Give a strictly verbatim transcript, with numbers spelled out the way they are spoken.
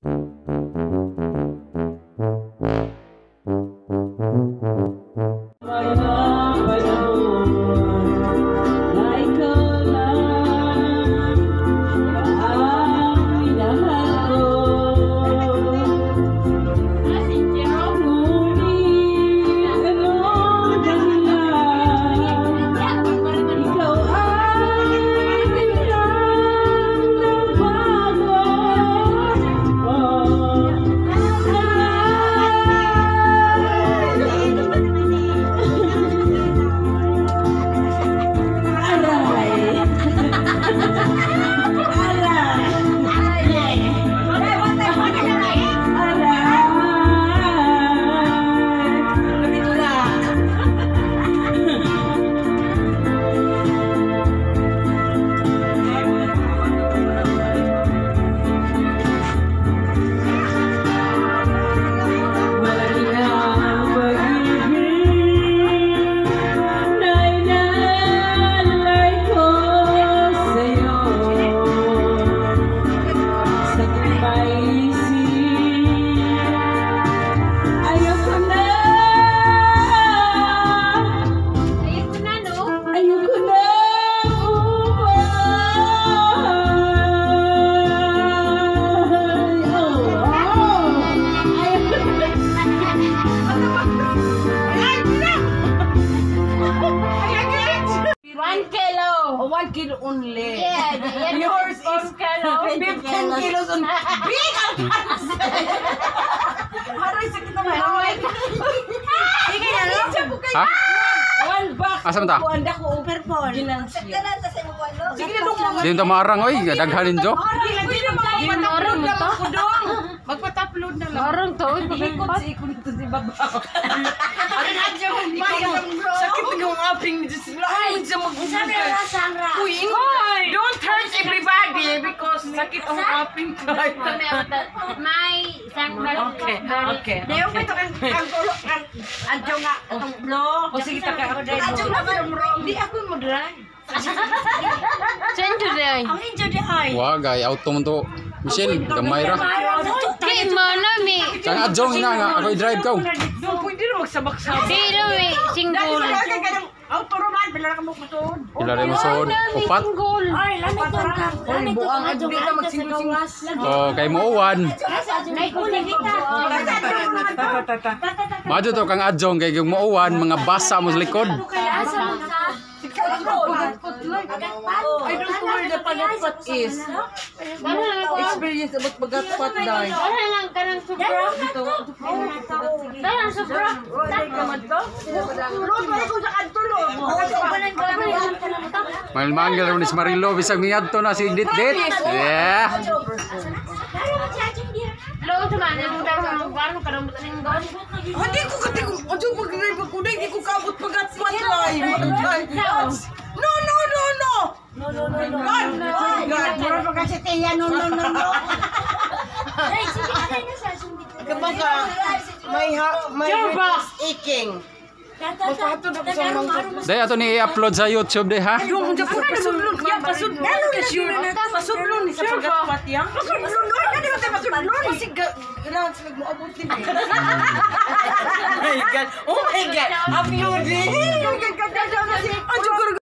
One kilo only. Yeah, yeah. Yours is fifteen kilos on big. Haray sakit naman. Sige na no. Ha? One box. Asa man ta? Anda ko over phone. Sige na dong. Din to marang oy, daghanin jo. Marang mo to? Magpata-upload na lang. Marang to. Ikot si ikot to si baba. Ano na dyan? Sakit ng aping ni Diyos. Ay, dyan mag-usap. Uy, don't hurt everybody because sakit ang aping ko. May sandal. Okay, okay. Dayo ko ito ang tulo. Adyo nga. Itong blo. O sige, taka ako dahil. Adyo nga ba? Hindi ako mo dry. Saan to day? Ang injo di ay. Wagay auto man to. Michelle, gamay ra. Di mana mi. Kang adjong ina nga ako i-drive ka. Doon pwede na magsabak-sabak. Di na mi. Single. Auto roman, bila ka mo kusod. Pila rin mo sod. Upat. Single. Ay, lamit doon ka. Ay, buang adyo na magsingsingas. Oh, kay mo uwan. Nay ko dito. Madyo to kang adjong kay yung mo uwan mga basa mo sa likod. I don't know where the pagatpat is. Experience about pagatpat dahil. Wala lang kanang sobra. Kanang sobra. Malmanggal ron is Marilo bisag miyad to na si dit-dit. Yeah. Lo cuma nang daw baru kadang tinggal. Hindi ko kati ko. Adyo pag-drive ako na hindi ko kabot pagatpat dahil. No, no, no, no. No, no, no, no. God, God. Mura pa kasi tiya, no, no, no, no. Kapag ka, may may aching. Magpahatod ako sa mga. Day ato ni i-upload sa YouTube de ha. Yung mga po pasudlon, ya pasudlon. Pasudlon ni sa pagatpat ya. Pasudlon, no, hindi ko pasudlon. Kasi ganahan sila mo abot din. Oh my God. Oh my God. Upload din.